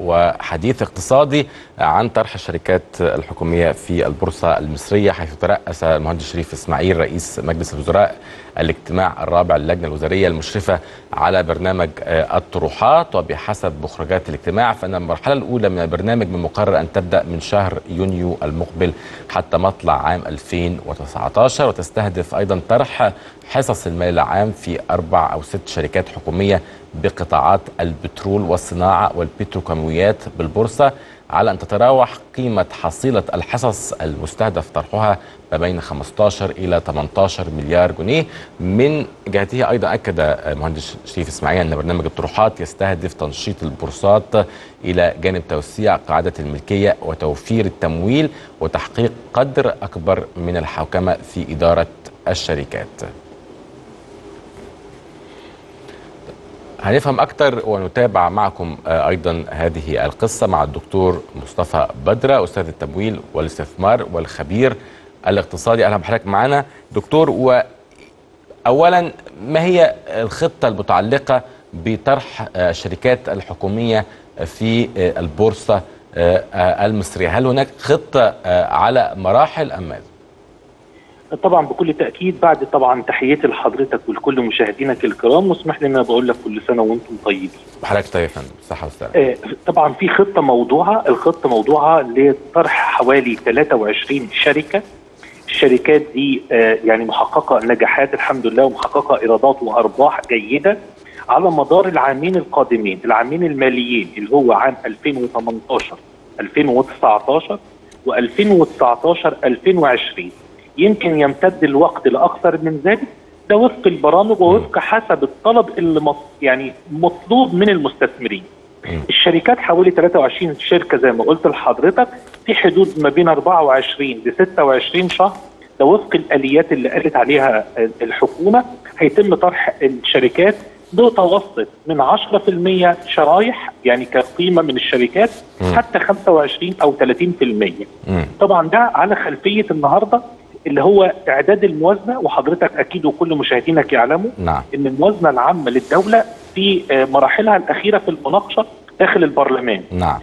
وحديث اقتصادي عن طرح الشركات الحكومية في البورصة المصرية، حيث ترأس المهندس شريف إسماعيل رئيس مجلس الوزراء الاجتماع الرابع للجنة الوزارية المشرفة على برنامج الطروحات. وبحسب مخرجات الاجتماع فإن المرحلة الأولى من البرنامج من المقرر أن تبدأ من شهر يونيو المقبل حتى مطلع عام 2019، وتستهدف أيضا طرح حصص المال العام في 4 أو 6 شركات حكومية بقطاعات البترول والصناعة والبتروكيماويات بالبورصة، على أن تتراوح قيمة حصيلة الحصص المستهدف طرحها ما بين 15 إلى 18 مليار جنيه. من جهته أيضا أكد المهندس شريف إسماعيل أن برنامج الطروحات يستهدف تنشيط البورصات إلى جانب توسيع قاعدة الملكية وتوفير التمويل وتحقيق قدر أكبر من الحوكمة في إدارة الشركات. هنفهم أكثر ونتابع معكم أيضا هذه القصة مع الدكتور مصطفى بدرة، أستاذ التمويل والاستثمار والخبير الاقتصادي. أهلا بحضرتك معنا دكتور. وأولا، ما هي الخطة المتعلقة بطرح الشركات الحكومية في البورصة المصرية؟ هل هناك خطة على مراحل أم ماذا؟ طبعا بكل تاكيد. بعد طبعا تحياتي لحضرتك ولكل مشاهدينك الكرام، واسمح لي ان انا بقول لك كل سنه وانتم طيبين. حضرتك طيب يا فندم، صحه وسلامه. طبعا في خطه موضوعه، الخطه موضوعه لطرح حوالي 23 شركه. الشركات دي يعني محققه نجاحات الحمد لله، ومحققه ايرادات وارباح جيده على مدار العامين القادمين، العامين الماليين اللي هو عام 2018 2019 و2019 2020. يمكن يمتد الوقت لاكثر من ذلك، ده وفق البرامج ووفق حسب الطلب اللي يعني مطلوب من المستثمرين. الشركات حوالي 23 شركه زي ما قلت لحضرتك، في حدود ما بين 24 ل 26 شهر، ده وفق الاليات اللي قالت عليها الحكومه. هيتم طرح الشركات بمتوسط من 10% شرايح يعني كقيمه من الشركات حتى 25 او 30%. طبعا ده على خلفيه النهارده اللي هو اعداد الموازنه، وحضرتك اكيد وكل مشاهدينك يعلموا ان الموازنه العامه للدوله في مراحلها الاخيره في المناقشه داخل البرلمان.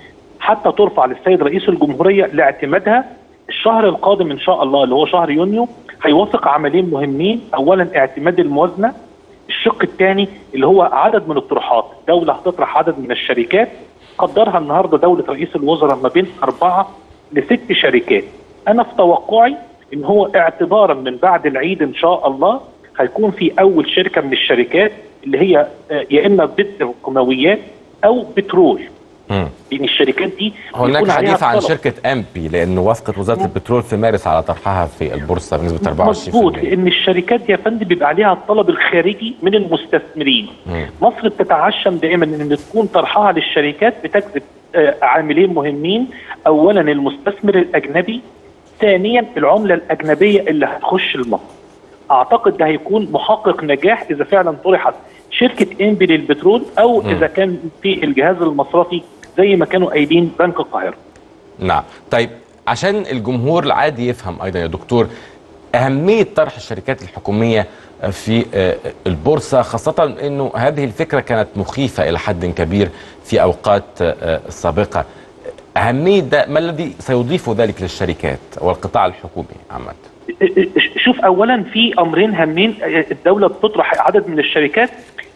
حتى ترفع للسيد رئيس الجمهوريه لاعتمادها الشهر القادم ان شاء الله اللي هو شهر يونيو. هيوافق عملين مهمين، اولا اعتماد الموازنه، الشق الثاني اللي هو عدد من الطروحات. الدوله هتطرح عدد من الشركات قدرها النهارده دوله رئيس الوزراء ما بين 4 ل6 شركات. انا في توقعي ان هو اعتبارا من بعد العيد ان شاء الله هيكون في اول شركه من الشركات اللي هي يا اما بتروكيماويات او بترول. يعني الشركات دي هناك حديث عن شركه امبي، لانه وافقت وزاره البترول في مارس على طرحها في البورصه بنسبه 24%. مظبوط، لان الشركات دي يا فندم بيبقى عليها الطلب الخارجي من المستثمرين. مصر بتتعشم دائما ان تكون طرحها للشركات بتجذب عاملين مهمين، اولا المستثمر الاجنبي، ثانيا العمله الاجنبيه اللي هتخش لمصر. اعتقد ده هيكون محقق نجاح اذا فعلا طرحت شركه امبي للبترول، او اذا كان في الجهاز المصرفي زي ما كانوا قايلين بنك القاهره. نعم. طيب، عشان الجمهور العادي يفهم ايضا يا دكتور اهميه طرح الشركات الحكوميه في البورصه، خاصه انه هذه الفكره كانت مخيفه الى حد كبير في اوقات سابقه. أهمية ده، ما الذي سيضيف ذلك للشركات والقطاع الحكومي عامة؟ شوف، أولا في أمرين هامين. الدولة بتطرح عدد من الشركات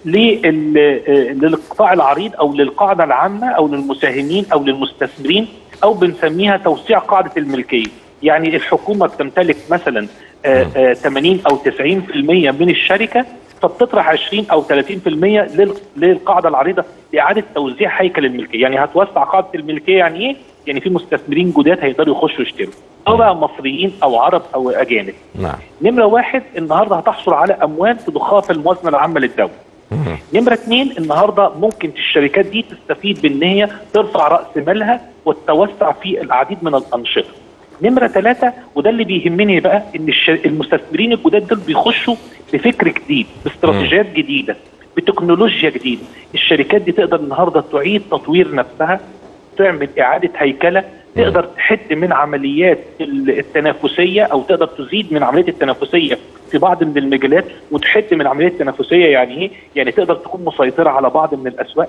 للقطاع العريض أو للقاعدة العامة أو للمساهمين أو للمستثمرين، أو بنسميها توسيع قاعدة الملكية. يعني الحكومة بتمتلك مثلا 80 أو 90% من الشركة، فبتطرح 20 أو 30% للقاعدة العريضة لإعادة توزيع هيكل الملكية. يعني هتوسع قاعدة الملكية. يعني إيه؟ يعني في مستثمرين جداد هيقدروا يخشوا يشتروا، أو بقى مصريين أو عرب أو أجانب. نمرة 1 النهاردة هتحصل على أموال تضخها في الموازنة العامة للدولة. نمرة 2 النهاردة ممكن الشركات دي تستفيد بأن هي ترفع رأس مالها وتتوسع في العديد من الأنشطة. نمرة 3 وده اللي بيهمني بقى، ان المستثمرين الجداد دول بيخشوا بفكر جديد، باستراتيجيات جديده، بتكنولوجيا جديده. الشركات دي تقدر النهارده تعيد تطوير نفسها، تعمل اعاده هيكله، تقدر تحد من عمليات التنافسيه، او تقدر تزيد من عمليه التنافسيه في بعض من المجالات، وتحد من عمليه التنافسيه. يعني ايه؟ يعني تقدر تكون مسيطره على بعض من الاسواق.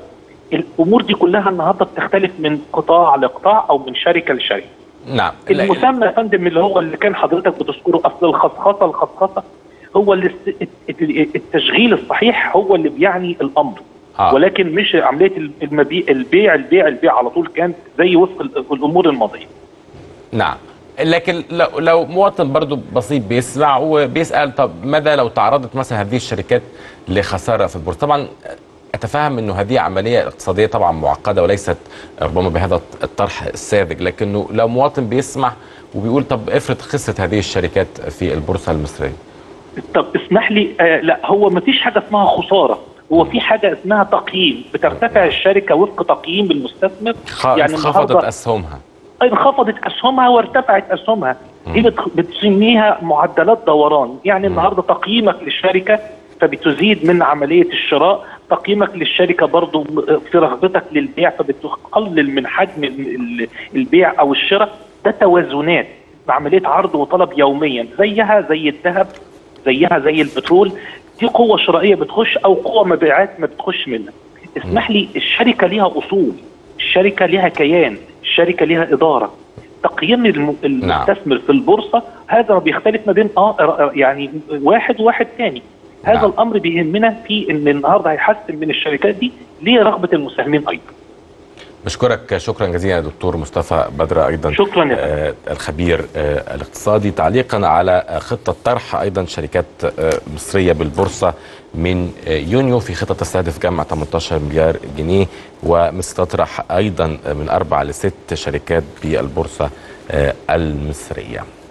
الامور دي كلها النهارده بتختلف من قطاع لقطاع او من شركه لشركه. نعم. المسمى يا فندم اللي كان حضرتك بتذكره، اصل الخصخصه هو التشغيل الصحيح هو اللي بيعني الامر. ولكن مش عمليه البيع على طول كان زي وفق الامور الماضيه. نعم. لكن لو مواطن برضو بسيط بيسمع وبيسال، طب ماذا لو تعرضت مثلا هذه الشركات لخساره في البورصه؟ طبعا اتفهم انه هذه عمليه اقتصاديه طبعا معقده وليست ربما بهذا الطرح الساذج، لكنه لو مواطن بيسمع وبيقول طب افرض خسرت هذه الشركات في البورصه المصريه. طب اسمح لي، لا، هو ما فيش حاجه اسمها خساره، هو في حاجه اسمها تقييم، بترتفع الشركه وفق تقييم المستثمر. يعني انخفضت اسهمها. انخفضت اسهمها وارتفعت اسهمها، دي بتسميها معدلات دوران. يعني النهارده تقييمك للشركه فبتزيد من عمليه الشراء، تقييمك للشركه برضو في رغبتك للبيع فبتقلل من حجم البيع او الشراء. ده توازنات بعمليه عرض وطلب يوميا، زيها زي الذهب، زيها زي البترول. دي قوه شرائيه بتخش او قوه مبيعات ما بتخش منها. اسمح لي، الشركه ليها اصول، الشركه ليها كيان، الشركه ليها اداره. تقييم المستثمر في البورصه هذا ما بيختلف ما بين يعني واحد وواحد ثاني. هذا الامر بيهمنا في ان النهارده هيحسن من الشركات دي لرغبه المساهمين ايضا. بشكرك شكرا جزيلا دكتور مصطفى بدر، ايضا شكرا الخبير الاقتصادي، تعليقا على خطه طرح ايضا شركات مصريه بالبورصه من يونيو في خطه تستهدف جمع 18 مليار جنيه، ومصر تطرح ايضا من 4 ل 6 شركات بالبورصه المصريه.